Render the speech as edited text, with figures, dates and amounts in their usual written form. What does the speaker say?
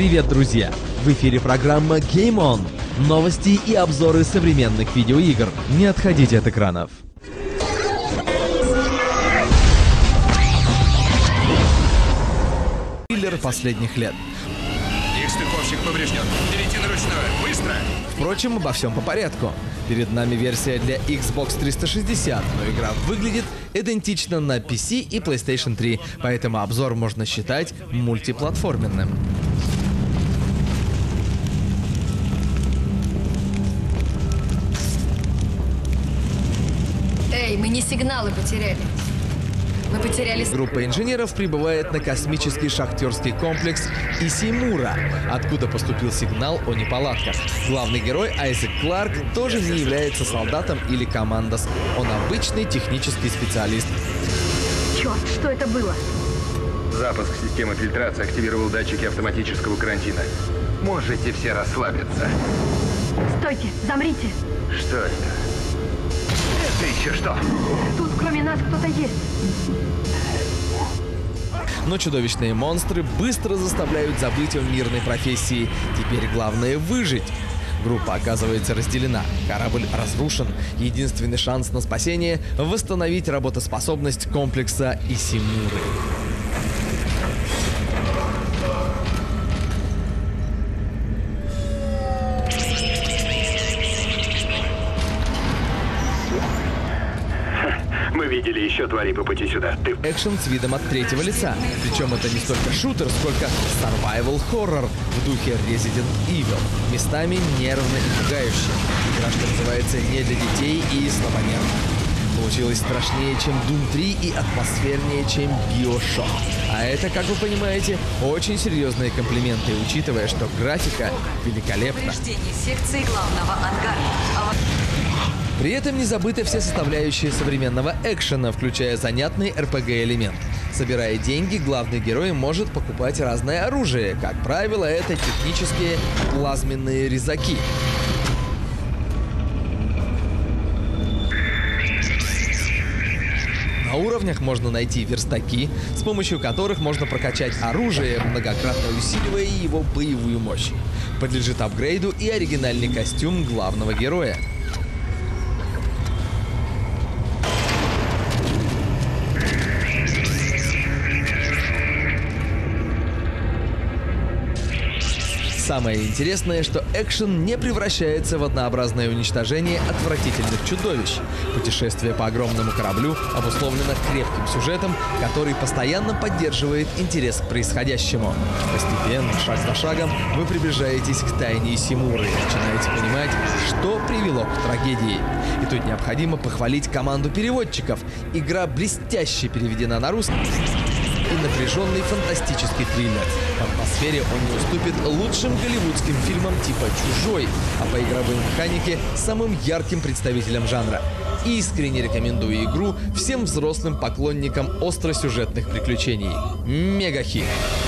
Привет, друзья! В эфире программа Game On. Новости и обзоры современных видеоигр. Не отходите от экранов. Триллер последних лет. Их стыковщик поврежден. Перейти на ручную. Быстро! Впрочем, обо всем по порядку. Перед нами версия для Xbox 360, но игра выглядит идентично на PC и PlayStation 3, поэтому обзор можно считать мультиплатформенным. Эй, мы не сигналы потеряли. Мы потеряли... Группа инженеров прибывает на космический шахтерский комплекс Исимура, откуда поступил сигнал о неполадках. Главный герой Айзек Кларк тоже не является солдатом или командос. Он обычный технический специалист. Черт, что это было? Запуск системы фильтрации активировал датчики автоматического карантина. Можете все расслабиться. Стойте, замрите. Что это? Это еще что? Тут кроме нас кто-то есть. Но чудовищные монстры быстро заставляют забыть о мирной профессии. Теперь главное выжить. Группа оказывается разделена, корабль разрушен. Единственный шанс на спасение — восстановить работоспособность комплекса Исимуры. Мы видели еще твари по пути сюда. Ты... Экшен с видом от третьего лица. Причем это не столько шутер, сколько survival horror в духе Resident Evil. Местами нервно и пугающе. Игра, что называется, не для детей и слабонервных. Получилось страшнее, чем Doom 3 и атмосфернее, чем BioShock. А это, как вы понимаете, очень серьезные комплименты, учитывая, что графика великолепна. Повреждение секции главного ангара. При этом не забыты все составляющие современного экшена, включая занятный RPG-элемент. Собирая деньги, главный герой может покупать разное оружие. Как правило, это технические плазменные резаки. На уровнях можно найти верстаки, с помощью которых можно прокачать оружие, многократно усиливая его боевую мощь. Подлежит апгрейду и оригинальный костюм главного героя. Самое интересное, что экшен не превращается в однообразное уничтожение отвратительных чудовищ. Путешествие по огромному кораблю обусловлено крепким сюжетом, который постоянно поддерживает интерес к происходящему. Постепенно, шаг за шагом, вы приближаетесь к тайне Исимуры и начинаете понимать, что привело к трагедии. И тут необходимо похвалить команду переводчиков. Игра блестяще переведена на русский. И напряженный фантастический триллер. В атмосфере он не уступит лучшим голливудским фильмам типа «Чужой», а по игровой механике — самым ярким представителем жанра. Искренне рекомендую игру всем взрослым поклонникам остросюжетных приключений. Мегахит!